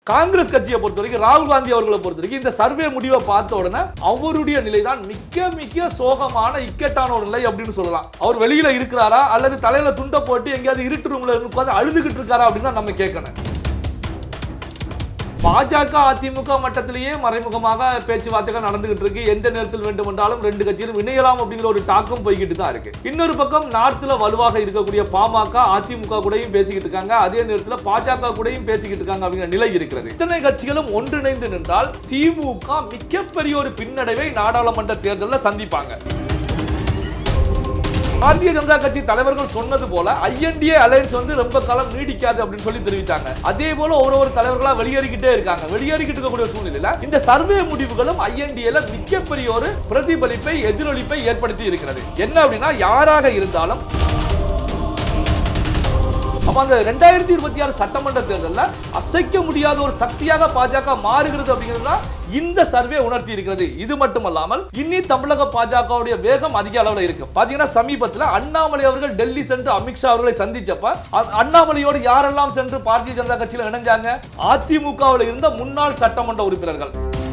காங்கிரஸ் கட்சியை பொறுத்தவரைக்கும் ராகுல் காந்தி அவர்களை பொறுத்தவரைக்கும் இந்த சர்வே முடிவை பார்த்த உடனே அவருடைய நிலைதான் மிக மிக சோகமான இக்கட்டான ஒரு நிலை அப்படின்னு சொல்லலாம். அவர் வெளியில இருக்கிறாரா அல்லது தலையில துண்டை போட்டு எங்கேயாவது இருட்டு ரூம்ல உட்கார்ந்து அழுதுகிட்டு இருக்காரா அப்படின்னு தான் நம்ம கேட்கணும். பாஜக அதிமுக மட்டத்திலேயே மறைமுகமாக பேச்சுவார்த்தைகள் நடந்துகிட்டு இருக்கு. எந்த நேரத்தில் வேண்டுமென்றாலும் ரெண்டு கட்சிகளும் இணையலாம் அப்படிங்கிற ஒரு டாக்கம் போய்கிட்டு தான் இருக்கு. இன்னொரு பக்கம் நார்த்ல வலுவாக இருக்கக்கூடிய பாமக அதிமுக கூடயும் பேசிக்கிட்டு இருக்காங்க, அதே நேரத்தில் பாஜக கூடயும் பேசிக்கிட்டு இருக்காங்க அப்படிங்கிற நிலை இருக்கிறது. இத்தனை கட்சிகளும் ஒன்றிணைந்து நின்றால் திமுக மிகப்பெரிய ஒரு பின்னடைவை நாடாளுமன்ற தேர்தலில் சந்திப்பாங்க. பாரதிய ஜனதா கட்சி தலைவர்கள் சொன்னது போல ஐஎன்டிஏ அலையன்ஸ் ரொம்ப காலம் நீடிக்காது அப்படின்னு சொல்லி தெரிவித்தாங்க. அதே போல ஒரு தலைவர்களா வெளியேறிக்கிட்டே இருக்காங்க. வெளியேறிக்கிட்டு இருக்கக்கூடிய சூழ்நிலையில இந்த சர்வே முடிவுகளும் ஐஎன்டிஏல மிகப்பெரிய ஒரு பிரதிபலிப்பை எதிரொலிப்பை ஏற்படுத்தி இருக்கிறது. என்ன அப்படின்னா யாராக இருந்தாலும் அந்த 2026 சட்டமன்ற தேர்தலில் அசைக்க முடியாத ஒரு சக்தியாக பாஜக மாறுகிறது அப்படிங்கிறது இந்த சர்வே உணர்த்தி இருக்கிறது. இது மட்டுமல்லாமல் இன்னி தமிழக பாஜகவுடைய வேகம் அதிக அளவில் இருக்கு. பாத்தீங்கன்னா சமீபத்தில் அண்ணாமலை அவர்கள் டெல்லி சென்று அமித்ஷா அவர்களை சந்திச்சப்ப அண்ணாமலையோடு யாரெல்லாம் சென்று பாரதிய ஜனதா கட்சியில் இணைஞ்சாங்க? அதிமுகவில் இருந்த முன்னாள் சட்டமன்ற உறுப்பினர்கள்.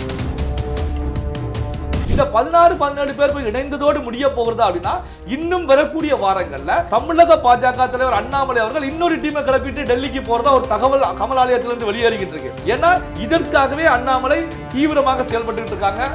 இந்த 16-17 பேர் போய் இணைந்ததோடு முடிய போகிறதா அப்படின்னா இன்னும் வரக்கூடிய வாரங்கள்ல தமிழக பாஜக தலைவர் அண்ணாமலை அவர்கள் இன்னொரு டீமை கிளப்பிட்டு டெல்லிக்கு போறதா ஒரு தகவல் கமலாலயத்திலிருந்து வெளியேறிக்கிட்டு இருக்கு. ஏன்னா இதற்காகவே அண்ணாமலை தீவிரமாக செயல்பட்டு இருக்காங்க.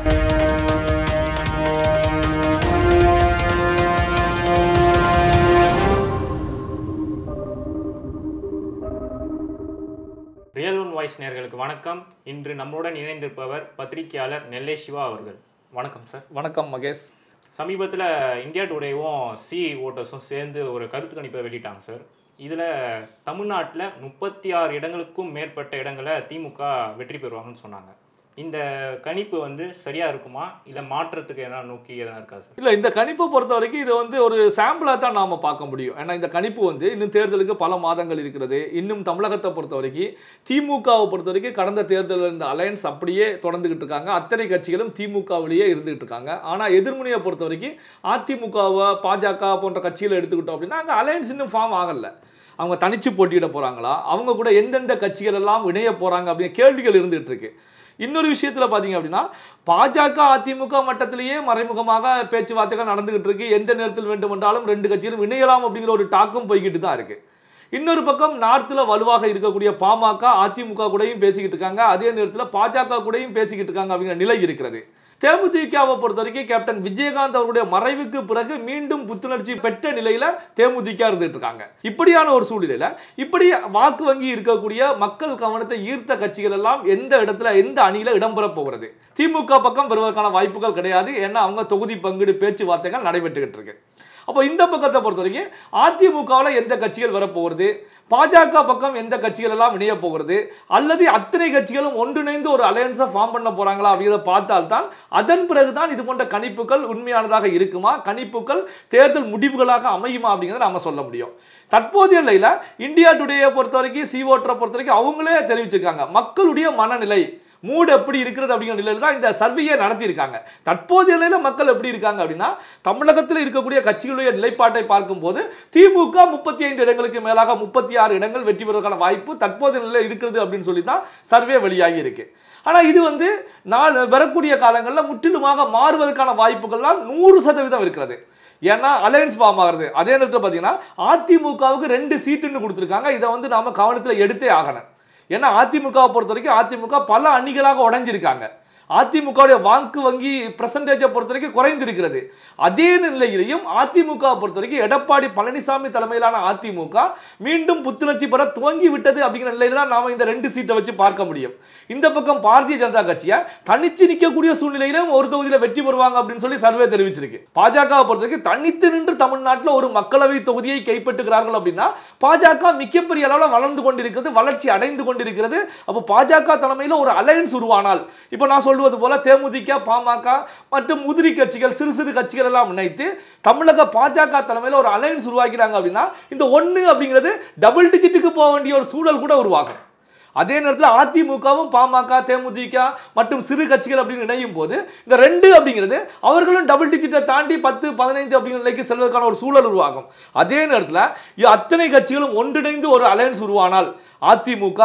ரியல் ஒன் வாய்ஸ் நேயர்களுக்கு வணக்கம். இன்று நம்முடன் இணைந்திருப்பவர் பத்திரிகையாளர் நெல்லை சிவா அவர்கள். வணக்கம் சார். வணக்கம் மகேஷ். சமீபத்தில் இந்தியா டுடேவும் சி ஓட்டர்ஸும் சேர்ந்து ஒரு கருத்து கணிப்பை வெளியிட்டாங்க சார். இதில் தமிழ்நாட்டில் 36 இடங்களுக்கும் மேற்பட்ட இடங்களை திமுக வெற்றி பெறுவாங்கன்னு சொன்னாங்க. இந்த கணிப்பு சரியா இருக்குமா இல்லை மாற்றத்துக்கு என்ன நோக்கி எதனா இருக்கா சார்? இல்லை, இந்த கணிப்பை பொறுத்த வரைக்கும் இது ஒரு சாம்பிளாக தான் நாம் பார்க்க முடியும். ஏன்னா இந்த கணிப்பு இன்னும் தேர்தலுக்கு பல மாதங்கள் இருக்கிறது. இன்னும் தமிழகத்தை பொறுத்த வரைக்கும் திமுகவை பொறுத்த வரைக்கும் கடந்த தேர்தலில் இந்த அலையன்ஸ் அப்படியே தொடர்ந்துகிட்டு இருக்காங்க. அத்தனை கட்சிகளும் திமுகவிலேயே இருந்துகிட்டு இருக்காங்க. ஆனால் எதிர்முனையை பொறுத்த வரைக்கும் அதிமுகவை பாஜக போன்ற கட்சிகளை எடுத்துக்கிட்டோம் அப்படின்னா அங்கே அலையன்ஸ் இன்னும் ஃபார்ம் ஆகலை. அவங்க தனிச்சு போட்டியிட போகிறாங்களா, அவங்க கூட எந்தெந்த கட்சிகள் எல்லாம் இணைய போகிறாங்க அப்படிங்கிற கேள்விகள் இருந்துகிட்டு இருக்கு. இன்னொரு விஷயத்தில் பார்த்தீங்க அப்படின்னா பாஜக அதிமுக மட்டத்திலேயே மறைமுகமாக பேச்சுவார்த்தைகள் நடந்துகிட்டு இருக்கு. எந்த நேரத்தில் வேண்டுமென்றாலும் ரெண்டு கட்சிகளும் இணையலாம் அப்படிங்கிற ஒரு டாக்கம் போய்கிட்டு தான் இருக்கு. இன்னொரு பக்கம் நார்த்தில் வலுவாக இருக்கக்கூடிய பாமக அதிமுக கூடயும் பேசிக்கிட்டு இருக்காங்க, அதே நேரத்தில் பாஜக கூடயும் பேசிக்கிட்டு இருக்காங்க அப்படிங்கிற நிலை இருக்கிறது. தேமுதிகவை பொறுத்த வரைக்கும் கேப்டன் விஜயகாந்த் அவருடைய மறைவுக்கு பிறகு மீண்டும் புத்துணர்ச்சி பெற்ற நிலையில தேமுதிக இருந்துட்டு இருக்காங்க. இப்படியான ஒரு சூழ்நிலையில இப்படி வாக்கு வங்கி இருக்கக்கூடிய மக்கள் கவனத்தை ஈர்த்த கட்சிகள் எல்லாம் எந்த இடத்துல எந்த அணியில இடம்பெற போகிறது? திமுக பக்கம் பெறுவதற்கான வாய்ப்புகள் கிடையாது. ஏன்னா அவங்க தொகுதி பங்கீடு பேச்சுவார்த்தைகள் நடைபெற்றுக்கிட்டு இருக்கு. அப்போ இந்த பக்கத்தை பொறுத்த வரைக்கும் அதிமுகவில் எந்த கட்சிகள் வரப்போகிறது, பாஜக பக்கம் எந்த கட்சிகள் எல்லாம் இணைய போகிறது, அல்லது அத்தனை கட்சிகளும் ஒன்றிணைந்து ஒரு அலையன்ஸை ஃபார்ம் பண்ண போறாங்களா அப்படிங்கிறத பார்த்தால்தான் அதன் பிறகுதான் இது போன்ற கணிப்புகள் உண்மையானதாக இருக்குமா, கணிப்புகள் தேர்தல் முடிவுகளாக அமையுமா அப்படிங்கிறத நாம சொல்ல முடியும். தற்போதைய நிலையில இந்தியா டுடேயை பொறுத்த வரைக்கும் சி ஓட்டரை பொறுத்த வரைக்கும் அவங்களே தெரிவிச்சிருக்காங்க மக்களுடைய மனநிலை மூடு எப்படி இருக்கிறது அப்படிங்கிற நிலையில் தான் இந்த சர்வேயை நடத்தியிருக்காங்க. தற்போதைய நிலையில் மக்கள் எப்படி இருக்காங்க அப்படின்னா தமிழகத்தில் இருக்கக்கூடிய கட்சிகளுடைய நிலைப்பாட்டை பார்க்கும்போது திமுக 35 இடங்களுக்கு மேலாக 36 இடங்கள் வெற்றி பெறுவதற்கான வாய்ப்பு தற்போதைய நிலையில் இருக்கிறது அப்படின்னு சொல்லி தான் சர்வே வெளியாகி இருக்கு. ஆனால் இது வரக்கூடிய காலங்களில் முற்றிலுமாக மாறுவதற்கான வாய்ப்புகள்லாம் 100% இருக்கிறது. ஏன்னா அலையன்ஸ் ஃபார்ம் ஆகிறது. அதே நேரத்தில் பார்த்தீங்கன்னா அதிமுகவுக்கு 2 சீட்டுன்னு கொடுத்துருக்காங்க. இதை நாம கவனத்தில் எடுத்தே ஆகணும். ஏன்னா அதிமுகவை பொறுத்த வரைக்கும் அதிமுக பல அணிகளாக உடைஞ்சிருக்காங்க. அதிமுகவுடைய வாக்கு வங்கி பிரசன்டேஜை பொறுத்த வரைக்கும் குறைந்திருக்கிறது. அதே நிலையிலையும் அதிமுகவை பொறுத்த வரைக்கும் எடப்பாடி பழனிசாமி தலைமையிலான அதிமுக மீண்டும் புத்துணர்ச்சி பெற துவங்கி விட்டது அப்படிங்கிற நிலையில தான் நாம இந்த 2 சீட்டை வச்சு பார்க்க முடியும். இந்த பக்கம் பாரதிய ஜனதா கட்சியை தனிச்சு நிற்கக்கூடிய சூழ்நிலையிலும் ஒரு தொகுதியில் வெற்றி பெறுவாங்க அப்படின்னு சொல்லி சர்வே தெரிவிச்சிருக்கு. பாஜகவை பொறுத்த வரைக்கும் தனித்து நின்று தமிழ்நாட்டில் ஒரு மக்களவை தொகுதியை கைப்பற்றுகிறார்கள் அப்படின்னா பாஜக மிகப்பெரிய அளவில் வளர்ந்து கொண்டிருக்கிறது, வளர்ச்சி அடைந்து கொண்டிருக்கிறது. அப்போ பாஜக தலைமையில் ஒரு அலையன்ஸ் உருவானால் இப்போ நான் சொல்வது போல தேமுதிக பாமக மற்றும் உதிரி கட்சிகள் சிறு சிறு கட்சிகள் எல்லாம் இணைத்து தமிழக பாஜக தலைமையில் ஒரு அலையன்ஸ் உருவாக்கிறாங்க அப்படின்னா இந்த 1 அப்படிங்கிறது டபுள் டிஜிட்டுக்கு போக வேண்டிய ஒரு சூழல் கூட உருவாகும். அதே நேரத்தில் அதிமுகவும் பாமக தேமுதிக மற்றும் சிறு கட்சிகள் அப்படின்னு இணையும் போது இந்த 2 அப்படிங்கிறது அவர்களும் டபுள் டிஜிட்டை தாண்டி 10-15 அப்படிங்கிற நிலைக்கு செல்வதற்கான ஒரு சூழல் உருவாகும். அதே நேரத்தில் அத்தனை கட்சிகளும் ஒன்றிணைந்து ஒரு அலையன்ஸ் உருவானால் அதிமுக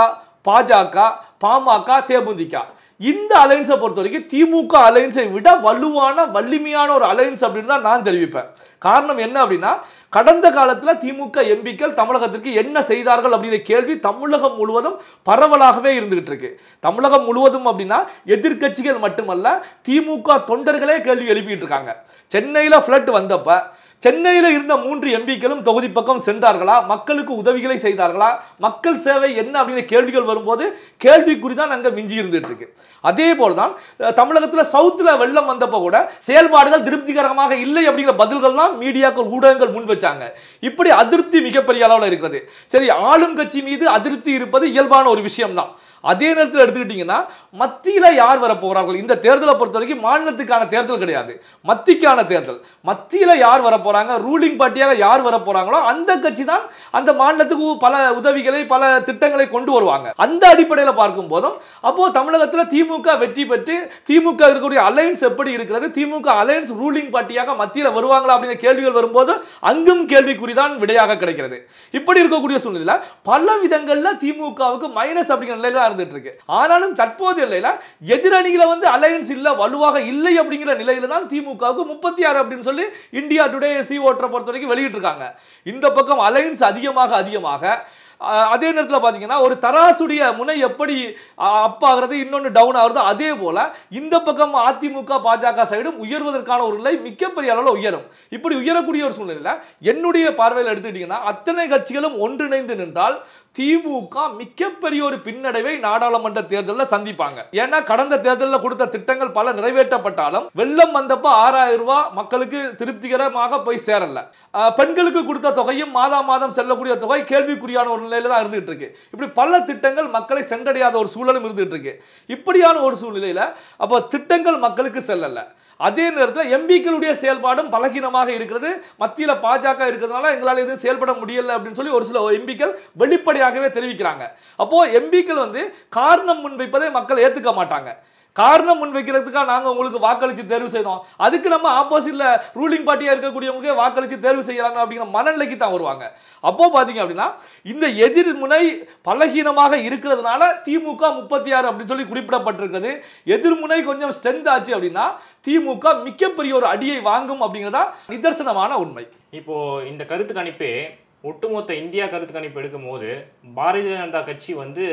பாஜக, பாமக, தேமுதிக. இந்த அலைன்ஸை பொறுத்த வரைக்கும் திமுக அலைன்ஸை விட வலிமையான ஒரு அலைன்ஸ் அப்படின்னு தான் நான் தெரிவிப்பேன். காரணம் என்ன அப்படின்னா, கடந்த காலத்தில் திமுக எம்பிக்கள் தமிழகத்திற்கு என்ன செய்தார்கள் அப்படிங்கிற கேள்வி தமிழகம் முழுவதும் பரவலாகவே இருந்துகிட்டு இருக்கு. தமிழகம் முழுவதும் அப்படின்னா எதிர்க்கட்சிகள் மட்டுமல்ல, திமுக தொண்டர்களே கேள்வி எழுப்பிட்டு இருக்காங்க. சென்னையில் ஃப்ளட் வந்தப்ப சென்னையில் இருந்த 3 எம்பிக்களும் தொகுதி பக்கம் சென்றார்களா, மக்களுக்கு உதவிகளை செய்தார்களா, மக்கள் சேவை என்ன அப்படிங்கிற கேள்விகள் வரும்போது கேள்விக்குறி தான் அங்கே மிஞ்சி இருந்துட்டு இருக்கு. அதே போல்தான் தமிழகத்தில் சவுத்தில் வெள்ளம் வந்தப்போ கூட செயல்பாடுகள் திருப்திகரமாக இல்லை அப்படிங்கிற பதில்கள் தான் மீடியாக்கள், ஊடகங்கள் முன் வச்சாங்க. இப்படி அதிருப்தி மிகப்பெரிய அளவில் இருக்கிறது. சரி, ஆளும் கட்சி மீது அதிருப்தி இருப்பது இயல்பான ஒரு விஷயம் தான். அதே நேரத்தில் எடுத்துக்கிட்டீங்கன்னா மத்தியில் யார் வர போகிறார்கள், இந்த தேர்தலை பொறுத்த வரைக்கும் மாநிலத்துக்கான தேர்தல் கிடையாது, மத்திக்கான தேர்தல். மத்தியில் யார் வர போறாங்க, ரூலிங் பார்ட்டியாக யார் வர போறாங்களோ அந்த கட்சி தான் அந்த மாநிலத்துக்கு பல உதவிகளை, பல திட்டங்களை கொண்டு வருவாங்க. அந்த அடிப்படையில் பார்க்கும் போதும் அப்போ தமிழகத்தில் திமுக வெற்றி பெற்று திமுக இருக்கக்கூடிய அலைன்ஸ் எப்படி இருக்கிறது, திமுக அலைன்ஸ் ரூலிங் பார்ட்டியாக மத்தியில் வருவாங்களா அப்படிங்கிற கேள்விகள் வரும்போது அங்கும் கேள்விக்குறிதான் விடையாக கிடைக்கிறது. இப்படி இருக்கக்கூடிய சூழ்நிலை பல விதங்கள்ல திமுகவுக்கு மைனஸ் அப்படிங்கிற நிலையில இருந்துட்டு இருக்கு. ஆனாலும் தற்போது நிலையில எதிரணிகளை வந்து அலையன்ஸ் இல்ல, வலுவாக இல்லை அப்படிங்கிற நிலையில தான் திமுகவுக்கு 36 அப்படின்னு சொல்லி இந்தியா டுடே சி ஓட்டரை பொறுத்த வரைக்கும் வெளியிட்டு இருக்காங்க. இந்த பக்கம் அலையன்ஸ் அதிகமாக அதே நேரத்தில் பார்த்தீங்கன்னா ஒரு தராசுடைய முனை எப்படி அப் ஆகிறது, இன்னொன்று டவுன் ஆகுறது, அதே போல இந்த பக்கம் அதிமுக பாஜக சைடும் உயர்வதற்கான ஒரு நிலை மிகப்பெரிய அளவில் உயரும். இப்படி உயரக்கூடிய ஒரு சூழ்நிலையில் என்னுடைய பார்வையில் எடுத்துக்கிட்டீங்கன்னா அத்தனை கட்சிகளும் ஒன்றிணைந்து நின்றால் திமுக மிகப்பெரிய ஒரு பின்னடைவை நாடாளுமன்ற தேர்தலில் சந்திப்பாங்க. ஏன்னா கடந்த தேர்தலில் கொடுத்த திட்டங்கள் பல நிறைவேற்றப்பட்டாலும் வெள்ளம் வந்தப்போ 6000 ரூபாய் மக்களுக்கு திருப்திகரமாக போய் சேரல. பெண்களுக்கு கொடுத்த தொகையும் மாதம் செல்லக்கூடிய தொகை கேள்விக்குறியான ஒரு நிலையில தான் இருந்துட்டு இருக்கு. இப்படி பல திட்டங்கள் மக்களை சென்றடையாத ஒரு சூழலும் இருந்துட்டு இருக்கு. இப்படியான ஒரு சூழ்நிலையில அப்போ திட்டங்கள் மக்களுக்கு செல்லல. அதே நேரத்தில் எம்பிக்களுடைய செயல்பாடும் பலகீனமாக இருக்கிறது. மத்தியில் பாஜக இருக்கிறதுனால எங்களால் எதுவும் செயல்பட முடியல அப்படின்னு சொல்லி ஒரு சில எம்பிக்கள் வெளிப்படையாகவே தெரிவிக்கிறாங்க. அப்போ எம்பிக்கள் வந்து காரணம் முன்வைப்பதை மக்கள் ஏற்றுக்க மாட்டாங்க. காரணம் முன்வைக்கிறதுக்காக நாங்கள் உங்களுக்கு வாக்களித்து தேர்வு செய்தோம், அதுக்கு நம்ம ஆப்போசிட்ல ரூலிங் பார்ட்டியாக இருக்கக்கூடியவங்க வாக்களித்து தேர்வு செய்யறாங்க அப்படிங்கிற மனநிலைக்கு தான் வருவாங்க. அப்போ பார்த்தீங்க அப்படின்னா இந்த எதிர்முனை பலகீனமாக இருக்கிறதுனால திமுக 36 அப்படின்னு சொல்லி குறிப்பிடப்பட்டிருக்கிறது. எதிர்முனை கொஞ்சம் ஸ்ட்ரென்த் ஆச்சு அப்படின்னா திமுக மிகப்பெரிய ஒரு அடியை வாங்கும் அப்படிங்கிறதா நிதர்சனமான உண்மை. இப்போ இந்த கருத்து கணிப்பே ஒட்டுமொத்த இந்தியா கருத்து கணிப்பு எடுக்கும் போது பாரதிய ஜனதா கட்சி வந்து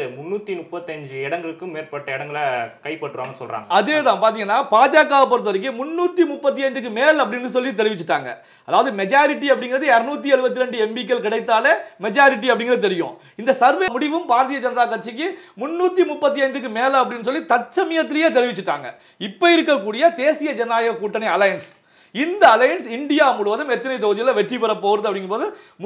335 இடங்களுக்கும் மேற்பட்ட இடங்களை கைப்பற்றுவாங்கன்னு சொல்றாங்க. அதே தான் பாத்தீங்கன்னா பாஜகவை பொறுத்த வரைக்கும் 335க்கு மேல் அப்படின்னு சொல்லி தெரிவிச்சுட்டாங்க. அதாவது மெஜாரிட்டி அப்படிங்கிறது 272 எம்பிக்கள் கிடைத்தாலே மெஜாரிட்டி அப்படிங்கிறது தெரியும். இந்த சர்வே முடிவும் பாரதிய ஜனதா கட்சிக்கு 335க்கு மேல அப்படின்னு சொல்லி தற்சமயத்திலேயே தெரிவிச்சுட்டாங்க. இப்ப இருக்கக்கூடிய தேசிய ஜனநாயக கூட்டணி அலையன்ஸ், இந்த அலையன்ஸ் இந்தியா முழுவதும் எத்தனை தொகுதியில் வெற்றி பெற போகிறது அப்படிங்கும்போது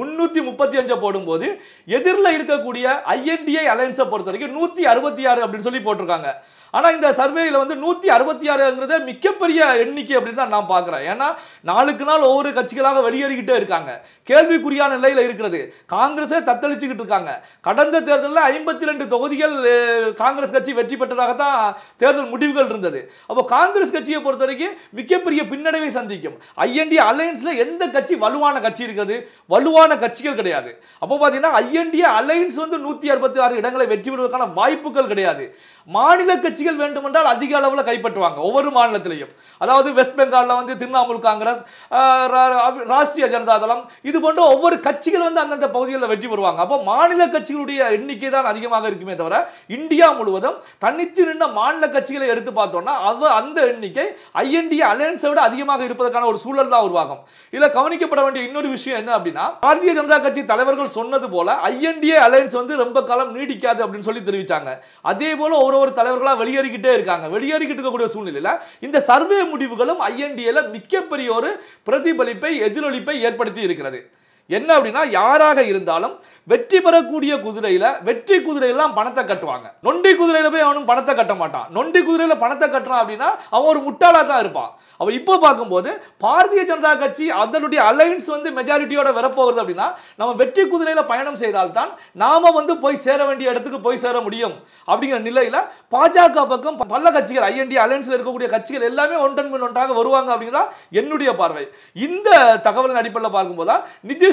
335 போடும்போது எதிரில் இருக்கக்கூடிய INDA அலையன்ஸை பொறுத்த வரைக்கும் 166 அப்படின்னு சொல்லி போட்டிருக்காங்க. ஆனால் இந்த சர்வேயில் வந்து 166ங்கிறத மிகப்பெரிய எண்ணிக்கை அப்படின்னு தான் நான் பார்க்குறேன். ஏன்னா நாளுக்கு நாள் ஒவ்வொரு கட்சிகளாக வெளியேறிக்கிட்டே இருக்காங்க. கேள்விக்குறியான நிலையில் இருக்கிறது. காங்கிரஸே தத்தளிச்சுக்கிட்டு இருக்காங்க. கடந்த தேர்தலில் 52 தொகுதிகள் காங்கிரஸ் கட்சி வெற்றி பெற்றதாக தான் தேர்தல் முடிவுகள் இருந்தது. அப்போ காங்கிரஸ் கட்சியை பொறுத்த வரைக்கும் மிகப்பெரிய பின்னடைவை சந்திக்கும். INDA அலையன்ஸ்ல எந்த கட்சி வலுவான கட்சி இருக்கிறது? வலுவான கட்சிகள் கிடையாது. அப்போ பார்த்தீங்கன்னா INDA அலையன்ஸ் வந்து 166 இடங்களை வெற்றி பெறுவதற்கான வாய்ப்புகள் கிடையாது. மாநில கட்சிகள் வேண்டுமென்றால் அதிக அளவில் கைப்பற்றுவாங்க ஒவ்வொரு மாநிலத்திலையும். அதாவது வெஸ்ட் பெங்காலில் வந்து திரிணாமுல் காங்கிரஸ், ராஷ்டிரிய ஜனதா தளம், இது போன்ற ஒவ்வொரு கட்சிகள் வந்து அந்தந்த பகுதிகளில் வெற்றி பெறுவாங்க. அப்போ மாநில கட்சிகளுடைய எண்ணிக்கை தான் அதிகமாக இருக்குமே தவிர இந்தியா முழுவதும் தனித்து நின்ற மாநில கட்சிகளை எடுத்து பார்த்தோம்னா அந்த எண்ணிக்கை INDA அலையன்ஸை விட அதிகமாக இருப்பதற்கான ஒரு சூழல் தான் உருவாகும். இதில் கவனிக்கப்பட வேண்டிய இன்னொரு விஷயம் என்ன அப்படின்னா, பாரதிய ஜனதா கட்சி தலைவர்கள் சொன்னது போல INDA அலையன்ஸ் வந்து ரொம்ப காலம் நீடிக்காது அப்படின்னு சொல்லி தெரிவிச்சாங்க. அதே போல ஒரு தலைவர்களாக வெளியேறிக்கிட்டே இருக்காங்க. வெளியேறிக்கிட்டு இருக்கக்கூடிய சூழ்நிலையில் இந்த சர்வே முடிவுகளும் INDA மிகப்பெரிய ஒரு பிரதிபலிப்பை, எதிரொலிப்பை ஏற்படுத்தி இருக்கிறது. என்ன அப்படின்னா யாராக இருந்தாலும் வெற்றி பெறக்கூடிய குதிரையில வெற்றி குதிரையெல்லாம் பணத்தை கட்டுவாங்க. நொண்டி குதிரையில போய் அவனும் பணத்தை கட்ட மாட்டான். நொண்டி குதிரையில பணத்தை கட்டுறான் அப்படின்னா அவன் ஒரு முட்டாளா தான் இருப்பான். அவ இப்போ பார்க்கும்போது பாரதிய ஜனதா கட்சி அதனுடைய அலையன்ஸ் வந்து மெஜாரிட்டியோட வரப்போகுது அப்படின்னா நம்ம வெற்றி குதிரையில பயணம் செய்தால்தான் நாம வந்து போய் சேர வேண்டிய இடத்துக்கு போய் சேர முடியும். அப்படிங்கிற நிலையில பாஜக பக்கம் பல கட்சிகள் INDA அலையன்ஸ்ல இருக்கக்கூடிய கட்சிகள் எல்லாமே ஒன்றன் பின் ஒன்றாக வருவாங்க அப்படிங்கிறதா என்னுடைய பார்வை. இந்த தகவலின் அடிப்படையில் பார்க்கும்போது நிதிஷ்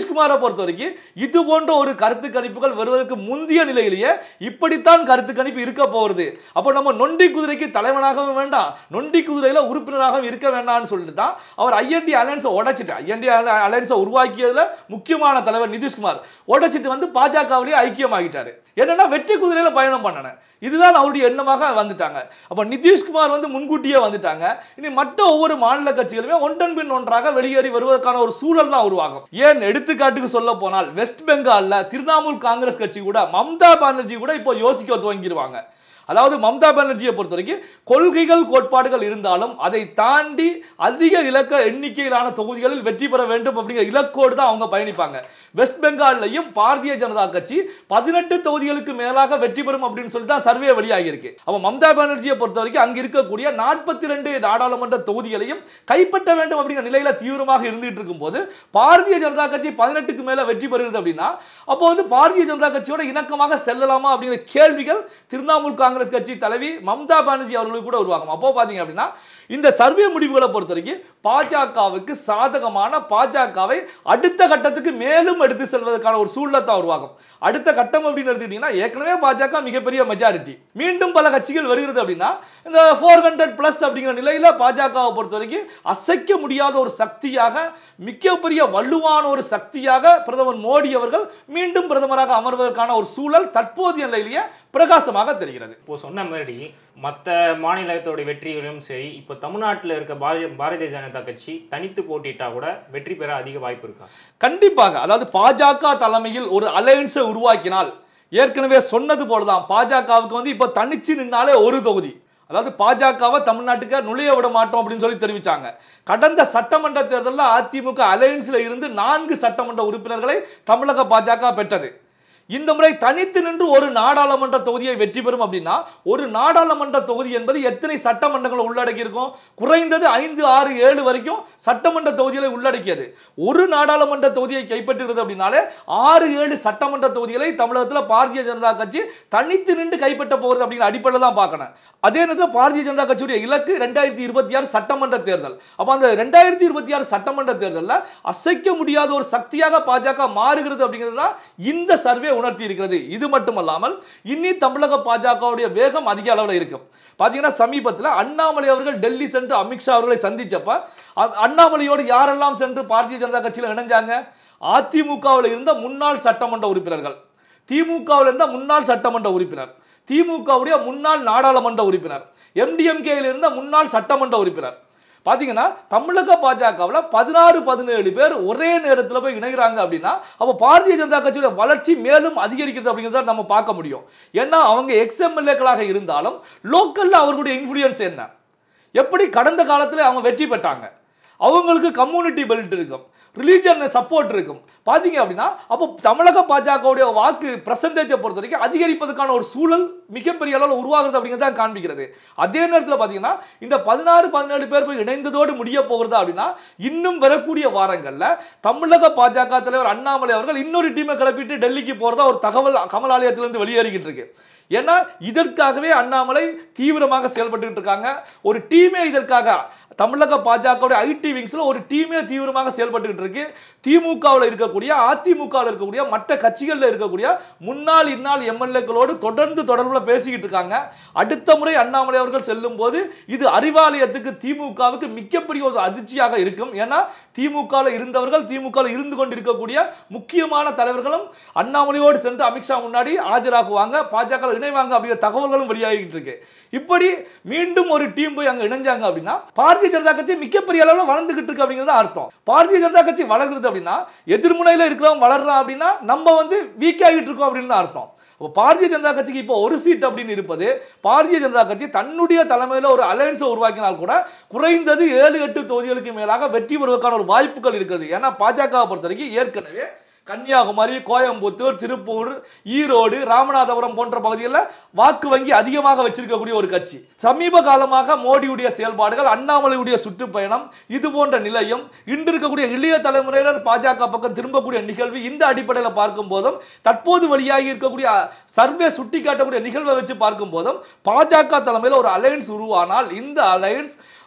நிதிஷ்குமாரை பொறுத்த வரைக்கும் இது போன்ற ஒரு கருத்து கணிப்புகள் வருவதற்கு முந்தைய நிலையிலேயே இப்படித்தான் கருத்து கணிப்பு இருக்க போகிறது. அப்போ நம்ம நொண்டி குதிரைக்கு தலைவனாகவும் வேண்டாம், நொண்டி குதிரையில உறுப்பினராகவும் இருக்க வேண்டாம்னு சொல்லிட்டு தான் அவர் ஐஎன்டி அலையன்ஸை உடைச்சிட்டு, ஐஎன்டி அலையன்ஸை உருவாக்கியதுல முக்கியமான தலைவர் நிதிஷ்குமார் உடைச்சிட்டு வந்து பாஜகவிலேயே ஐக்கியமாகிட்டாரு. என்னன்னா வெற்றி குதிரையில பயணம் பண்ணணும், இதுதான் அவருடைய எண்ணமாக வந்துட்டாங்க. அப்ப நிதிஷ்குமார் வந்து முன்கூட்டியே வந்துட்டாங்க. இனி மற்ற ஒவ்வொரு மாநில கட்சிகளுமே ஒன்றன் பின் ஒன்றாக வெளியேறி வருவதற்கான ஒரு சூழல் தான் உருவாகும். ஏன் எடுத்துக்காட்டுக்கு சொல்ல போனால் வெஸ்ட் பெங்கால்ல திரிணாமுல் காங்கிரஸ் கட்சி கூட மம்தா பானர்ஜி கூட இப்போ யோசிக்க துவங்கிடுவாங்க. அதாவது மம்தா பானர்ஜியை பொறுத்த வரைக்கும் கொள்கைகள் கோட்பாடுகள் இருந்தாலும் அதை தாண்டி அதிக இலக்க எண்ணிக்கையிலான தொகுதிகளில் வெற்றி பெற வேண்டும் அப்படிங்கிற இலக்கோடு தான் அவங்க பயணிப்பாங்க. வெஸ்ட் பெங்கால்லையும் பாரதிய ஜனதா கட்சி 18 தொகுதிகளுக்கு மேலாக வெற்றி பெறும் அப்படின்னு சொல்லி தான் சர்வே வெளியாகி இருக்கு. அப்ப மம்தா பானர்ஜியை பொறுத்த வரைக்கும் அங்க இருக்கக்கூடிய 42 நாடாளுமன்ற தொகுதிகளையும் கைப்பற்ற வேண்டும் அப்படிங்கிற நிலையில தீவிரமாக இருந்துட்டு இருக்கும் போது பாரதிய ஜனதா கட்சி 18க்கு மேல வெற்றி பெறுகிறது அப்படின்னா அப்போ வந்து பாரதிய ஜனதா கட்சியோட இணக்கமாக செல்லலாமா அப்படிங்கிற கேள்விகள் திரிணாமுல் காங்கிரஸ் கட்சி தலைவி மம்தா பானர்ஜி அவர்களுக்கு கூட உருவாகும். அப்போ பாத்தீங்க அப்படின்னா இந்த சர்வே முடிவுகளை பொறுத்த வரைக்கும் பாஜகவுக்கு சாதகமான, பாஜகவை அடுத்த கட்டத்துக்கு மேலும் எடுத்து செல்வதற்கான ஒரு சூழலை உருவாகும். அடுத்த கட்டம் அப்படின்னு எடுத்துக்கிட்டீங்கன்னா ஏற்கனவே பாஜக மிகப்பெரிய மெஜாரிட்டி, மீண்டும் பல கட்சிகள் வருகிறது அப்படின்னா இந்த 400+ அப்படிங்கிற நிலையில பாஜகவை பொறுத்த வரைக்கும் அசைக்க முடியாத ஒரு சக்தியாக, மிகப்பெரிய வலுவான ஒரு சக்தியாக பிரதமர் மோடி அவர்கள் மீண்டும் பிரதமராக அமர்வதற்கான ஒரு சூழல் தற்போதைய நிலையிலேயே பிரகாசமாக தெரிகிறது. இப்போ சொன்ன மாதிரி மற்ற மாநிலத்தோட வெற்றிகளும் சரி, இப்போ தமிழ்நாட்டில் இருக்க பாரதிய ஜனதா கட்சி தனித்து போட்டிட்டா கூட வெற்றி பெற அதிக வாய்ப்பு இருக்கா? கண்டிப்பாக. அதாவது பாஜக தலைமையில் ஒரு அலையன்ஸை உருவாக்கினால், ஏற்கனவே சொன்னது போலதான் பாஜகவுக்கு வந்து இப்போ தனிச்சு நின்னாலே ஒரு தொகுதி, அதாவது பாஜகவை தமிழ்நாட்டுக்கு நுழைய விட மாட்டோம் அப்படின்னு சொல்லி தெரிவிச்சாங்க. கடந்த சட்டமன்ற தேர்தலில் அதிமுக அலையன்ஸ்ல இருந்து 4 சட்டமன்ற உறுப்பினர்களை தமிழக பாஜக பெற்றது. இந்த முறை தனித்து நின்று ஒரு நாடாளுமன்ற தொகுதியை வெற்றி பெறும் அப்படின்னா ஒரு நாடாளுமன்ற தொகுதி என்பது எத்தனை சட்டமன்றங்களை உள்ளடக்கி இருக்கும்? குறைந்தது 5, 6, 7 வரைக்கும் சட்டமன்ற தொகுதிகளை உள்ளடக்கியது. ஒரு நாடாளுமன்ற தொகுதியை கைப்பற்றுகிறது அப்படின்னாலே 6, 7 சட்டமன்ற தொகுதிகளை தமிழகத்தில் பாரதிய ஜனதா கட்சி தனித்து நின்று கைப்பற்ற போகிறது அப்படிங்கிற அடிப்படையில் தான் பார்க்கணும். அதே நேரத்தில் பாரதிய ஜனதா கட்சியுடைய இலக்கு 2026 சட்டமன்ற தேர்தல். அப்ப அந்த 2026 சட்டமன்ற தேர்தலில் அசைக்க முடியாத ஒரு சக்தியாக பாஜக மாறுகிறது அப்படிங்கிறது தான் இந்த சர்வே உணர்த்தி இருக்கிறது. இது மட்டுமல்லாமல் இன்னி தமிழக பாஜகவுடைய வேகம் அதிக அளவில் இருக்கும். பாத்தீங்கன்னா சமீபத்தில் அண்ணாமலை அவர்கள் டெல்லி சென்று அமித்ஷா அவர்களை சந்திச்சப்ப அண்ணாமலையோடு யாரெல்லாம் சென்று பாரதிய ஜனதா கட்சியில் இணைஞ்சாங்க? அதிமுகவில் இருந்த முன்னாள் சட்டமன்ற உறுப்பினர்கள், திமுகவில் இருந்த முன்னாள் சட்டமன்ற உறுப்பினர், திமுகவுடைய முன்னாள் நாடாளுமன்ற உறுப்பினர், எம்டிஎம்கேயில் இருந்த முன்னாள் சட்டமன்ற உறுப்பினர். பாத்தீங்கன்னா தமிழக பாஜகவில் 16, 17 பேர் ஒரே நேரத்தில் போய் இணைகிறாங்க அப்படின்னா அப்போ பாரதிய ஜனதா கட்சியோட வளர்ச்சி மேலும் அதிகரிக்கிறது அப்படிங்கிறத நம்ம பார்க்க முடியும். ஏன்னா அவங்க எக்ஸ்எம்எல்ஏக்களாக இருந்தாலும் லோக்கல்ல அவர்களுடைய இன்ஃப்ளூயன்ஸ் என்ன, எப்படி கடந்த காலத்தில் அவங்க வெற்றி பெற்றாங்க, அவங்களுக்கு கம்யூனிட்டி பெல்ட் இருக்கும், ரிலீஜன் சப்போர்ட் இருக்கும். பாத்தீங்க அப்படின்னா அப்போ தமிழக பாஜகவுடைய வாக்கு பெர்சன்டேஜை பொறுத்த வரைக்கும் அதிகரிப்பதற்கான ஒரு சூழல் மிகப்பெரிய அளவில் உருவாகிறது அப்படிங்கிறத காண்பிக்கிறது. அதே நேரத்தில் பார்த்தீங்கன்னா இந்த 16, 17 பேர் போய் இணைந்ததோடு முடிய போகிறதா அப்படின்னா இன்னும் வரக்கூடிய வாரங்களில் தமிழக பாஜக தலைவர் அண்ணாமலை அவர்கள் இன்னொரு டீமை கிளப்பிட்டு டெல்லிக்கு போறதா ஒரு தகவல் கமலாலயத்திலிருந்து வெளியேறிக்கிட்டு இருக்கு. ஏன்னா இதற்காகவே அண்ணாமலை தீவிரமாக செயல்பட்டு இருக்காங்க. ஒரு டீமே இதற்காக தமிழக பாஜக ஐடி விங்ஸ்ல ஒரு டீமே தீவிரமாக செயல்பட்டு இருக்கு. திமுகவில் இருக்கக்கூடிய, அதிமுகவில் இருக்கக்கூடிய, மற்ற கட்சிகளில் இருக்கக்கூடிய முன்னாள் இந்நாள் எம்எல்ஏக்களோடு தொடர்புல பேசிக்கிட்டு இருக்காங்க. அடுத்த முறை அண்ணாமலை அவர்கள் செல்லும் போது இது அறிவாலயத்துக்கு திமுகவுக்கு மிகப்பெரிய ஒரு அதிர்ச்சியாக இருக்கும். ஏன்னா திமுகவில் இருந்தவர்கள், திமுகவில் இருந்து கொண்டிருக்கக்கூடிய முக்கியமான தலைவர்களும் அண்ணாமலையோடு சென்று அமித்ஷா முன்னாடி ஆஜராகுவாங்க, பாஜக இணைவாங்க அப்படிங்கிற தகவல்களும் வெளியாகிட்டு இருக்கு. இப்படி மீண்டும் ஒரு டீம் போய் அங்க இணைஞ்சாங்க அப்படின்னா பாரதிய ஜனதா கட்சி மிகப்பெரிய அளவில் வளர்ந்துகிட்டு இருக்கு அப்படிங்கிறது அர்த்தம். பாரதிய ஜனதா கட்சி வளர்கிறது அப்படின்னா எதிர்முனையில இருக்கிறவங்க வளர்றோம் அப்படின்னா நம்ம வந்து வீக் ஆகிட்டு இருக்கோம் அப்படின்னு அர்த்தம். பாரதிய ஜனதா கட்சிக்கு இப்போ ஒரு சீட் அப்படின்னு இருப்பது, பாரதிய ஜனதா கட்சி தன்னுடைய தலைமையில் ஒரு அலையன்ஸை உருவாக்கினால் கூட குறைந்தது 7, 8 தொகுதிகளுக்கு மேலாக வெற்றி பெறுவதற்கான ஒரு வாய்ப்புகள் இருக்கிறது. ஏன்னா பாஜக பொறுத்த வரைக்கும் ஏற்கனவே கன்னியாகுமரி, கோயம்புத்தூர், திருப்பூர், ஈரோடு, ராமநாதபுரம் போன்ற பகுதிகளில் வாக்கு வங்கி அதிகமாக வச்சிருக்கக்கூடிய ஒரு கட்சி. சமீப காலமாக மோடியுடைய செயல்பாடுகள், அண்ணாமலையுடைய சுற்றுப்பயணம், இது போன்ற நிலையும் இன்று இருக்கக்கூடிய இளைய தலைமுறையினர் பாஜக பக்கம் திரும்பக்கூடிய நிகழ்வு, இந்த அடிப்படையில் பார்க்கும் போதும் தற்போது வெளியாகி இருக்கக்கூடிய சர்வே சுட்டி காட்டக்கூடிய நிகழ்வை வச்சு பார்க்கும் போதும் பாஜக தலைமையில் ஒரு அலையன்ஸ் உருவானால் இந்த அலையன்ஸ்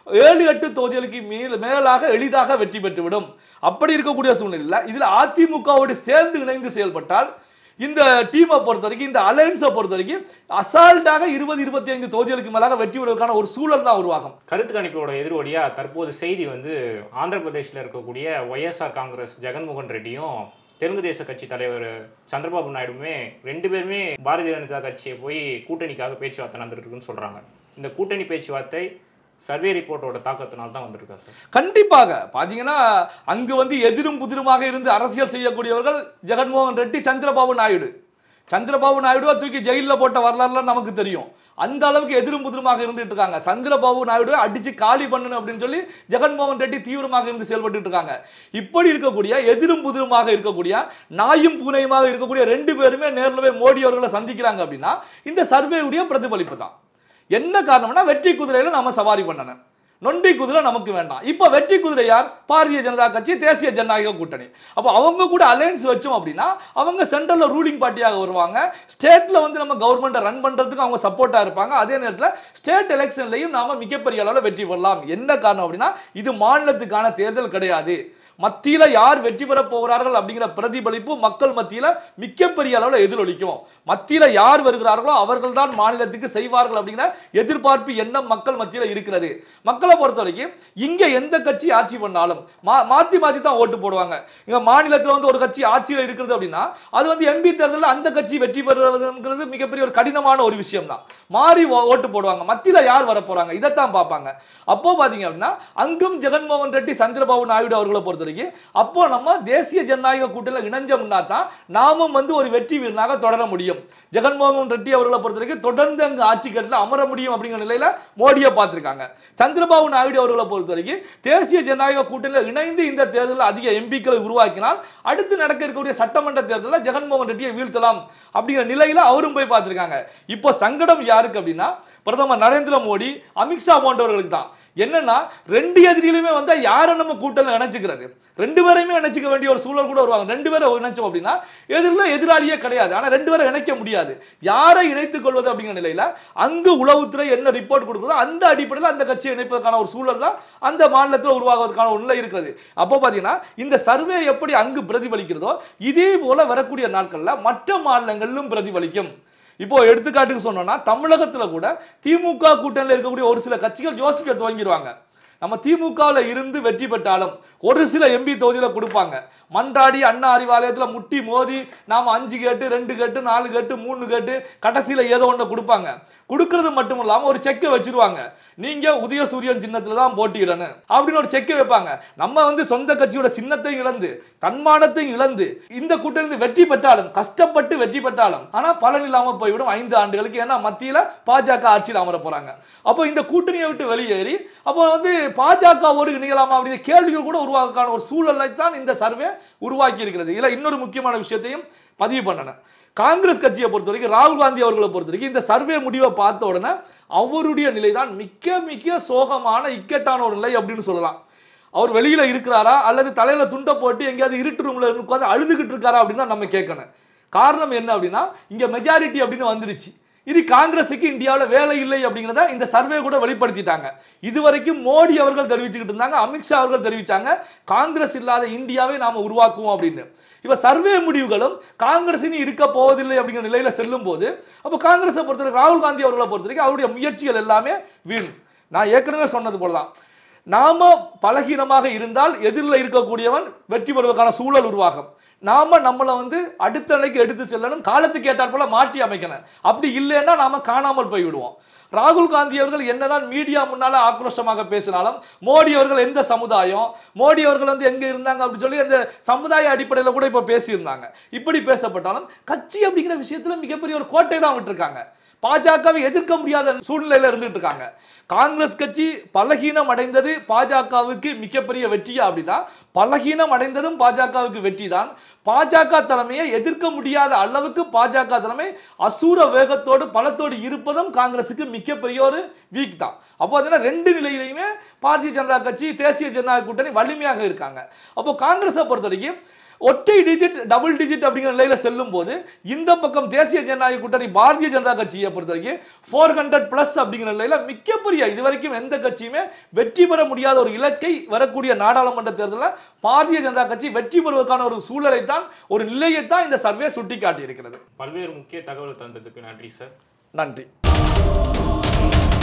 7-8 தொகுதிகளுக்கு மேலாக எளிதாக வெற்றி பெற்றுவிடும். அப்படி இருக்கக்கூடிய சூழ்நிலையில் இதில் அதிமுகவோடு சேர்ந்து இணைந்து செயல்பட்டால் இந்த டீமை பொறுத்த வரைக்கும், இந்த அலையன்ஸை பொறுத்த வரைக்கும் அசால்ட்டாக 20-25 தொகுதிகளுக்கு மேலாக வெற்றி பெறுவதற்கான ஒரு சூழல் தான் உருவாகும். கருத்து கணிப்போட எதிரொலியா தற்போது செய்தி வந்து ஆந்திர பிரதேசில் இருக்கக்கூடிய ஒய்எஸ்ஆர் காங்கிரஸ் ஜெகன்மோகன் ரெட்டியும் தெலுங்கு தேச கட்சி தலைவர் சந்திரபாபு நாயுடுமே 2 பேருமே பாரதிய ஜனதா கட்சியை போய் கூட்டணிக்காக பேச்சுவார்த்தை நடந்துட்டு இருக்குன்னு சொல்றாங்க. இந்த கூட்டணி பேச்சுவார்த்தை சர்வே ரிப்போர்ட்டோட தாக்கத்தினால தான் வந்திருக்கா சார்? கண்டிப்பாக பாத்தீங்கன்னா அங்கு வந்து எதிரும் புதிருமாக இருந்து அரசியல் செய்யக்கூடியவர்கள் ஜெகன்மோகன் ரெட்டி, சந்திரபாபு நாயுடு. சந்திரபாபு நாயுடுவா தூக்கி ஜெயிலில் போட்ட வரலாறுலாம் நமக்கு தெரியும். அந்த அளவுக்கு எதிரும் புதிருமாக இருந்துட்டு இருக்காங்க. சந்திரபாபு நாயுடுவை அடிச்சு காலி பண்ணணும் அப்படின்னு சொல்லி ஜெகன்மோகன் ரெட்டி தீவிரமாக இருந்து செயல்பட்டு இருக்காங்க. இப்படி இருக்கக்கூடிய எதிரும் புதிருமாக இருக்கக்கூடிய நாயும் பூனையுமாக இருக்கக்கூடிய 2 பேருமே நேரில் போய் மோடி அவர்களை சந்திக்கிறாங்க அப்படின்னா இந்த சர்வேவுடைய பிரதிபலிப்பு தான். என்ன காரணம்னா வெற்றி குதிரையில நாம சவாரி பண்ணணும், நொண்டி குதிரை நமக்கு வேண்டாம். இப்ப வெற்றி குதிரை யார்? பாரதிய ஜனதா கட்சி, தேசிய ஜனநாயக கூட்டணி. அப்போ அவங்க கூட அலையன்ஸ் வச்சோம் அப்படின்னா அவங்க சென்ட்ரல்ல ரூலிங் பார்ட்டியாக வருவாங்க. ஸ்டேட்ல வந்து நம்ம கவர்மெண்ட்டை ரன் பண்றதுக்கு அவங்க சப்போர்ட்டா இருப்பாங்க. அதே நேரத்தில் ஸ்டேட் எலெக்ஷன்லையும் நாம மிகப்பெரிய அளவில் வெற்றி பெறலாம். என்ன காரணம் அப்படின்னா இது மாநிலத்துக்கான தேர்தல் கிடையாது. மத்தியில யார் வெற்றி பெற போகிறார்கள் அப்படிங்கிற பிரதிபலிப்பு மக்கள் மத்தியில மிகப்பெரிய அளவில் எதிரொலிக்கும். மத்தியில யார் வருகிறார்களோ அவர்கள் தான் மாநிலத்துக்கு செய்வார்கள் அப்படிங்கிற எதிர்பார்ப்பு எண்ணம் மக்கள் மத்தியில இருக்கிறது. மக்களை பொறுத்த வரைக்கும் இங்க எந்த கட்சி ஆட்சி பண்ணாலும் மாத்தி மாத்தி தான் ஓட்டு போடுவாங்க. இங்க மாநிலத்தில் வந்து ஒரு கட்சி ஆட்சியில் இருக்கிறது அப்படின்னா அது வந்து எம்பி தேர்தலில் அந்த கட்சி வெற்றி பெறுவதுங்கிறது மிகப்பெரிய ஒரு கடினமான ஒரு விஷயம் தான். மாறி ஓட்டு போடுவாங்க. மத்தியில யார் வர போறாங்க இதைத்தான் பார்ப்பாங்க. அப்போ பாத்தீங்க அப்படின்னா அங்கும் ஜெகன்மோகன் ரெட்டி, சந்திரபாபு நாயுடு அவர்களை பொறுத்த அப்போ நம்ம தேசிய ஜனநாயக கூட்டணியில் இணைஞ்சோம்னா தான் நாமும் வந்து ஒரு வெற்றி வீரனாக தொடர முடியும். ஜெகன்மோகன் ரெட்டி அவர்களை பொறுத்த வரைக்கும் தொடர்ந்து அங்கு ஆட்சி கட்டில் அமர முடியும் அப்படிங்கிற நிலையில மோடியை பார்த்திருக்காங்க. சந்திரபாபு நாயுடு அவர்களை பொறுத்த வரைக்கும் தேசிய ஜனநாயக கூட்டணியில் இணைந்து இந்த தேர்தலில் அதிக எம்பிக்களை உருவாக்கினால் அடுத்து நடக்க இருக்கக்கூடிய சட்டமன்ற தேர்தலில் ஜெகன்மோகன் ரெட்டியை வீழ்த்தலாம் அப்படிங்கிற நிலையில அவரும் போய் பார்த்திருக்காங்க. இப்போ சங்கடம் யாருக்கு அப்படின்னா பிரதமர் நரேந்திர மோடி, அமித்ஷா போன்றவர்களுக்கு தான். என்னன்னா 2 எதிரிகளுமே வந்தா யாரை நம்ம கூட்டணியில் இணைச்சுக்கிறது? 2 பேரையுமே இணைச்சிக்க வேண்டிய ஒரு சூழல் கூட வருவாங்க. 2 பேரை இணைச்சோம் அப்படின்னா எதிராளியே கிடையாது. ஆனா 2 பேரை இணைக்க முடியாது. யாரை இணைத்துக் கொள்வது அப்படிங்கிற நிலையில அங்கு உளவுத்துறை என்ன ரிப்போர்ட் கொடுக்குறதோ அந்த அடிப்படையில் அந்த கட்சியை இணைப்பதற்கான ஒரு சூழல் தான் அந்த மாநிலத்தில் உருவாகுவதற்கான ஒரு நிலை இருக்கிறது. அப்போ பாத்தீங்கன்னா இந்த சர்வே எப்படி அங்கு பிரதிபலிக்கிறதோ இதே போல வரக்கூடிய நாட்கள்ல மற்ற மாநிலங்களிலும் பிரதிபலிக்கும். இப்போ எடுத்துக்காட்டுக்கு சொன்னோம்னா தமிழகத்தில் கூட திமுக கூட்டணியில் இருக்கக்கூடிய ஒரு சில கட்சிகள் யோசிக்க துவங்கிடுவாங்க. நம்ம திமுகவில் இருந்து வெற்றி பெற்றாலும் ஒரு சில எம்பி தொகுதியில் கொடுப்பாங்க. மன்றாடி அண்ணா அறிவாலயத்தில் முட்டி மோதி நாம் 5 கேட்டு 2 கேட்டு 4 கேட்டு 3 கேட்டு கடைசியில் ஏதோ ஒன்று கொடுப்பாங்க. கொடுக்கறது மட்டும் இல்லாமல் ஒரு செக்கை வச்சிருவாங்க. நீங்க உதயசூரியன் சின்னத்தில் தான் போட்டியிடணும் அப்படின்னு ஒரு செக்கை வைப்பாங்க. நம்ம வந்து சொந்த கட்சியோட சின்னத்தையும் இழந்து தன்மானத்தையும் இழந்து இந்த கூட்டணி வெற்றி பெற்றாலும் கஷ்டப்பட்டு வெற்றி பெற்றாலும் ஆனா பலன் இல்லாமல் போய்விடும் 5 ஆண்டுகளுக்கு. ஏன்னா மத்தியில பாஜக ஆட்சியில் அமர போறாங்க. அப்போ இந்த கூட்டணியை விட்டு வெளியேறி அப்போ வந்து பாஜகவோடு இணையலாமா அப்படிங்கிற கேள்விகள் கூட உருவாக்கான ஒரு சூழலை தான் இந்த சர்வே உருவாக்கி இருக்கிறது. இதுல இன்னொரு முக்கியமான விஷயத்தையும் பதிவு பண்ணணும். காங்கிரஸ் கட்சியை பொறுத்த வரைக்கும், ராகுல் காந்தி அவர்களை பொறுத்த வரைக்கும் இந்த சர்வே முடிவை பார்த்த உடனே அவருடைய நிலை தான் மிக மிக சோகமான இக்கட்டான ஒரு நிலை அப்படின்னு சொல்லலாம். அவர் வெளியில இருக்கிறாரா அல்லது தலையில துண்டை போட்டு எங்கேயாவது இருட்டு ரூம்ல உட்கார்ந்து அழுதுகிட்டு இருக்காரா அப்படின்னு தான் நம்ம கேட்கணும். காரணம் என்ன அப்படின்னா இங்க மெஜாரிட்டி அப்படின்னு வந்துருச்சு. இது காங்கிரஸுக்கு இந்தியாவில் வேலை இல்லை அப்படிங்கிறத இந்த சர்வே கூட வெளிப்படுத்திட்டாங்க. இதுவரைக்கும் மோடி அவர்கள் தெரிவிச்சுக்கிட்டு இருந்தாங்க, அமித்ஷா அவர்கள் தெரிவிச்சாங்க காங்கிரஸ் இல்லாத இந்தியாவை நாம உருவாக்குவோம் அப்படின்னு. இப்ப சர்வே முடிவுகளும் காங்கிரஸ் இனி இருக்க போவதில்லை அப்படிங்கிற நிலையில செல்லும் போது அப்போ காங்கிரஸை பொறுத்தவரைக்கும் ராகுல் காந்தி அவர்களை பொறுத்தவரைக்கும் அவருடைய முயற்சிகள் எல்லாமே வீண். நான் ஏற்கனவே சொன்னது போலதான் நாம பலகீனமாக இருந்தால் எதிரில் இருக்கக்கூடியவன் வெற்றி பெறுவதற்கான சூழல் உருவாகும். நாம நம்மளை வந்து அடுத்த நிலைக்கு எடுத்து செல்லணும், காலத்துக்கு ஏற்றாற் போல மாற்றி அமைக்கணும். அப்படி இல்லைன்னா நாம காணாமல் போய்விடுவோம். ராகுல் காந்தி அவர்கள் என்னதான் மீடியா முன்னால ஆக்ரோஷமாக பேசினாலும் மோடி அவர்கள் எந்த சமுதாயம், மோடி அவர்கள் வந்து எங்க இருந்தாங்க அப்படின்னு சொல்லி அந்த சமுதாய அடிப்படையில் கூட இப்ப பேசியிருந்தாங்க. இப்படி பேசப்பட்டாலும் கட்சி அப்படிங்கிற விஷயத்துல மிகப்பெரிய ஒரு கோட்டை தான் விட்டுருக்காங்க. பாஜகவை எதிர்க்க முடியாத சூழ்நிலையில இருந்துட்டு இருக்காங்க. காங்கிரஸ் கட்சி பலகீனம் அடைந்தது பாஜகவுக்கு மிகப்பெரிய வெற்றியா அப்படின்னா பலகீனம் அடைந்ததும் பாஜகவுக்கு வெற்றி தான். பாஜக தலைமையை எதிர்க்க முடியாத அளவுக்கு பாஜக தலைமை அசூர வேகத்தோடு பலத்தோடு இருப்பதும் காங்கிரசுக்கு மிகப்பெரிய ஒரு வீக் தான். அப்போ அதனால 2 நிலையிலையுமே பாரதிய ஜனதா கட்சி தேசிய ஜனநாயக கூட்டணி வலிமையாக இருக்காங்க. அப்போ காங்கிரஸை பொறுத்த வரைக்கும் ஒற்றை டிஜிட் டபுள் டிஜிட் அப்படிங்கிற நிலையில செல்லும் போது இந்த பக்கம் தேசிய ஜனநாயக கூட்டணி பாரதிய ஜனதா கட்சியை பொறுத்த வரைக்கும் 400+ அப்படிங்கிற நிலையில மிகப்பெரிய இதுவரைக்கும் எந்த கட்சியுமே வெற்றி பெற முடியாத ஒரு இலக்கை வரக்கூடிய நாடாளுமன்ற தேர்தலில் பாரதிய ஜனதா கட்சி வெற்றி பெறுவதற்கான ஒரு சூழலை தான், ஒரு நிலையை தான் இந்த சர்வே சுட்டி காட்டி இருக்கிறது. பல்வேறு முக்கிய தகவல் தந்ததுக்கு நன்றி சார். நன்றி.